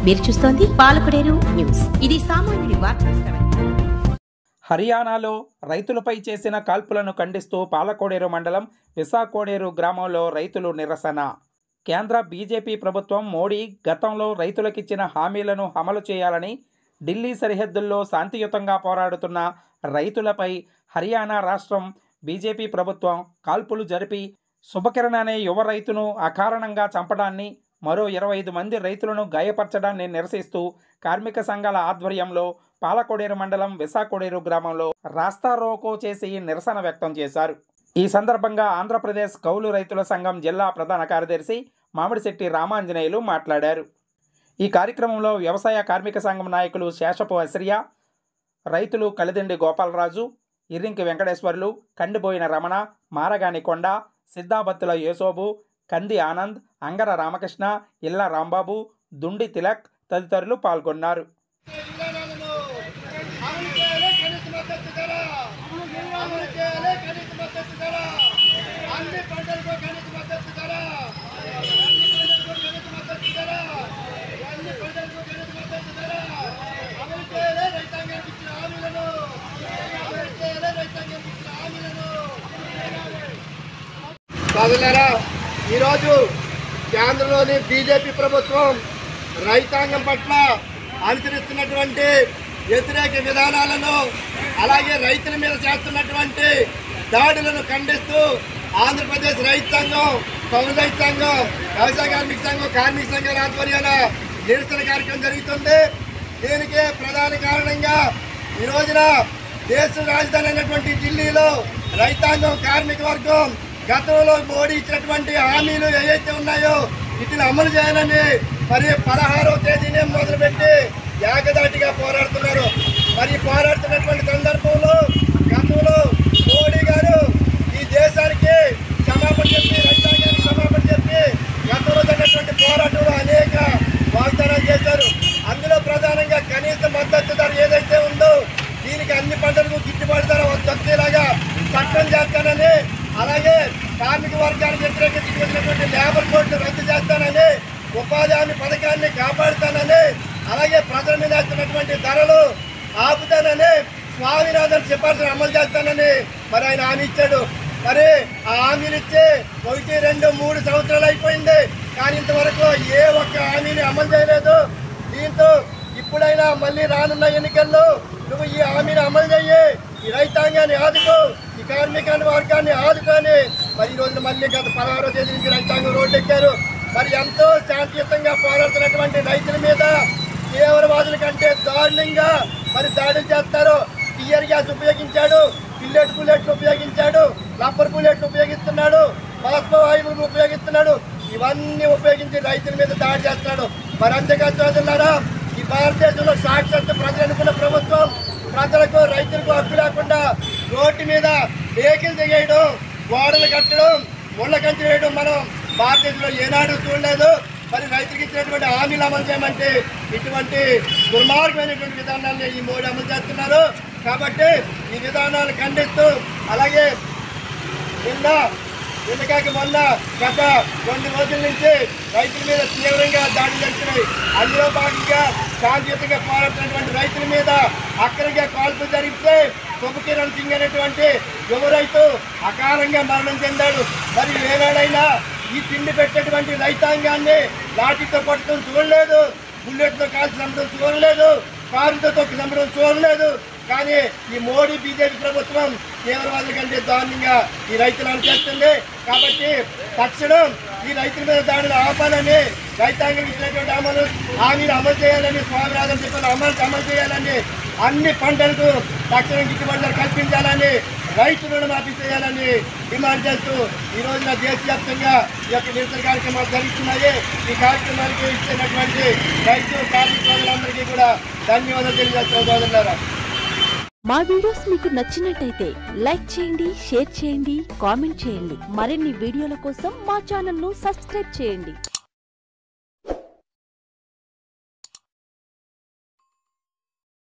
మీరు చూస్తోంది పాలకొడేరు న్యూస్. ఇది సామాన్యుడి వార్తా శ్రవణం. హర్యానాలో రైతులపై చేసిన కాల్పులను ఖండిస్తూ పాలకోడేరు మండలం విసాకోడేరు గ్రామంలో రైతులు నిరసన. కేంద్ర బీజేపీ ప్రభుత్వం మోడీ గతంలో రైతులకిచ్చిన హామీలను అమలు చేయాలని ఢిల్లీ సరిహద్దుల్లో శాంతియుతంగా పోరాడుతున్న రైతులపై హర్యానా రాష్ట్రం బీజేపీ ప్రభుత్వం కాల్పులు జరిపి శుభకిరణ్ అనే యువ రైతును అకారణంగా చంపడాన్ని, మరో 25 మంది రైతులను గాయపరచడాన్ని నిరసిస్తూ కార్మిక సంఘాల ఆధ్వర్యంలో పాలకోడేరు మండలం విసాకోడేరు గ్రామంలో రాస్తారోకో చేసి నిరసన వ్యక్తం చేశారు. ఈ సందర్భంగా ఆంధ్రప్రదేశ్ కౌలు రైతుల సంఘం జిల్లా ప్రధాన కార్యదర్శి మామిడిశెట్టి రామాంజనేయులు మాట్లాడారు. ఈ కార్యక్రమంలో వ్యవసాయ కార్మిక సంఘం నాయకులు శేషపు అసిరియా, రైతులు కలిదిండి గోపాలరాజు, ఇర్రింకి వెంకటేశ్వర్లు, కండిబోయిన రమణ, మారగాని కొండ, సిద్ధాబత్తుల యేసోబు, కంది ఆనంద్, అంగర రామకృష్ణ, ఇల్ల రాంబాబు, దుండి తిలక్ తదితరులు పాల్గొన్నారు. సోదరులారా, ఈరోజు కేంద్రంలోని బీజేపీ ప్రభుత్వం రైతాంగం పట్ల అనుసరిస్తున్నటువంటి వ్యతిరేక విధానాలను, అలాగే రైతుల మీద చేస్తున్నటువంటి దాడులను ఖండిస్తూ ఆంధ్రప్రదేశ్ రైతు సంఘం, కౌలు రైతు సంఘం, వ్యవసాయ కార్మిక సంఘం, కార్మిక సంఘాల ఆధ్వర్యాన నిరసన కార్యక్రమం జరుగుతుంది. దీనికి ప్రధాన కారణంగా ఈ రోజున దేశ రాజధాని అయినటువంటి ఢిల్లీలో రైతాంగం, కార్మిక వర్గం గతంలో మోడీ ఇచ్చినటువంటి హామీలు ఏవైతే ఉన్నాయో వీటిని అమలు చేయాలని మరి 16వ తేదీనే మొదలుపెట్టి ఏకదాటిగా పోరాడుతున్నారు. మరి పోరాడుతున్నటువంటి సందర్భంలో గతంలో మోడీ గారు ఈ దేశానికి క్షమాపణ చెప్పి, రైతాంగానికి క్షమాపణ చెప్పి గతంలో జరిగినటువంటి పోరాటంలో అనేక వాగ్దానాలు చేశారు. అందులో ప్రధానంగా కనీస మద్దతు ధర ఏదైతే ఉందో దీనికి అన్ని పంటలకు గిట్టుబాటు ధర వచ్చేలాగా చట్టం చేస్తానని, అలాగే కార్మిక వర్గానికి వ్యతిరేకించినటువంటి లేబర్ కోడ్ను రద్దు చేస్తానని, ఉపాధి హామీ పథకాన్ని కాపాడుతానని, అలాగే ప్రజల మీద వేస్తున్నటువంటి ధరలు ఆపుతానని, స్వామినాథన్ సిఫార్సును అమలు చేస్తానని మరి ఆయన హామీ ఇచ్చాడు. మరి ఆ హామీలు ఇచ్చి 1, 2, 3 సంవత్సరాలు అయిపోయింది. కానీ ఇంతవరకు ఏ ఒక్క హామీని అమలు చేయలేదు. దీంతో ఇప్పుడైనా మళ్ళీ రానున్న ఎన్నికల్లో నువ్వు ఈ హామీని అమలు చెయ్యి, ఈ రైతాంగాన్ని ఆదుకో, ఈ కార్మిక వర్గాన్ని ఆదుకొని మరి ఈ రోజున మళ్ళీ గత 16వ తేదీ నుంచి రైతాంగం రోడ్డు ఎక్కారు. మరి ఎంతో శాంతియుతంగా పోరాడుతున్నటువంటి రైతుల మీద తీవ్రవాదుల కంటే దారుణంగా మరి దాడులు చేస్తారు. టియర్ గ్యాస్ ఉపయోగించాడు, బుల్లెట్లు ఉపయోగించాడు, రబ్బర్ బుల్లెట్లు ఉపయోగిస్తున్నాడు, బాష్పవాయువులు ఉపయోగిస్తున్నాడు. ఇవన్నీ ఉపయోగించి రైతుల మీద దాడి చేస్తున్నాడు. మరి అంతేకాదు సోదరులారా, ఈ భారతదేశంలో సాక్షాత్ ప్రజలు అనుకున్న ప్రభుత్వం ప్రజలకు, రైతులకు హక్కు లేకుండా రోడ్డు మీద వెహికల్ దిగేయడం, గోడలు కట్టడం, ముళ్ళ కంచె వేయడం మనం భారతదేశంలో ఏనాడు చూడలేదు. మరి రైతులకు ఇచ్చినటువంటి హామీలు అమలు చేయమంటే ఇటువంటి దుర్మార్గమైనటువంటి విధానాన్ని ఈ మోడీ అమలు చేస్తున్నారు. కాబట్టి ఈ విధానాలు ఖండిస్తూ, అలాగే నిన్నకాక మొన్న గత 2 రోజుల నుంచి రైతుల మీద తీవ్రంగా దాడులు జరుగుతున్నాయి. అందులో భాగంగా శాంతియుతంగా పోరాడుతున్నటువంటి రైతుల మీద అక్కడిగా కాల్పులు జరిగితే శుభకిరణ్ సింగ్ అనేటువంటి యువ రైతు అకాలంగా మరణం చెందాడు. మరి ఏనాడైనా ఈ తిండి పెట్టేటువంటి రైతాంగాన్ని లాఠీతో కొట్టడం చూడలేదు, బుల్లెట్తో కాల్చి చంపడం చూడలేదు, కారుతో తొక్కి చంపడం చూడలేదు. కానీ ఈ మోడీ బీజేపీ ప్రభుత్వం తీవ్రవాదుల కంటే దారుణంగా ఈ రైతులను చేస్తుంది. కాబట్టి తక్షణం ఈ రైతుల మీద దాడులు ఆపాలని, రైతాంగం ఇచ్చినటువంటి హామీలు అమలు చేయాలని, స్వామినాథన్ చెప్పిన అమలు చేయాలని, అన్ని పంటలకు తక్షణం గిట్టుబాటు ధర కల్పించాలని, రైతు రుణమాఫీ చేయాలని డిమాండ్ చేస్తూ ఈ రోజున దేశవ్యాప్తంగా ఈ యొక్క నిరసన కార్యక్రమాలు జరుగుతున్నాయి. ఈ కార్యక్రమానికి ఇచ్చినటువంటి రైతు కార్మిక సోదరులందరికీ కూడా ధన్యవాదాలు తెలియజేస్తున్నాం సోదరులారా. మా వీడియోస్ మీకు నచ్చినట్టయితే లైక్ చేయండి, షేర్ చేయండి, కామెంట్ చేయండి. మరిన్ని వీడియోల కోసం మా ఛానల్ ను సబ్స్క్రైబ్ చేయండి.